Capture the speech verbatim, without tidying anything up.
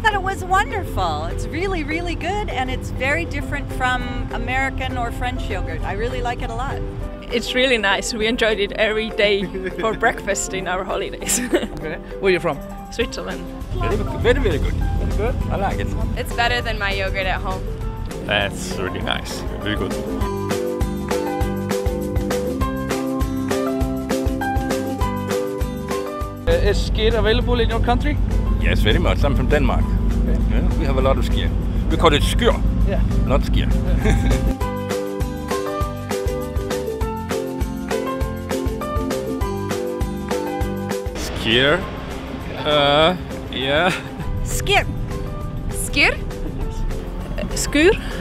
thought it was wonderful. It's really, really good, and it's very different from American or French yogurt. I really like it a lot. It's really nice. We enjoyed it every day for breakfast in our holidays. Okay. Where are you from? Switzerland. Very, very, very good. Very good. I like it. It's better than my yogurt at home. That's really nice. Very good. Uh, is skyr available in your country? Yes, very much. I'm from Denmark. Okay. Yeah, we have a lot of skyr. We call it skyr, Yeah. not skyr. Skyr? Uh, yeah. Skyr. Skyr? Skyr.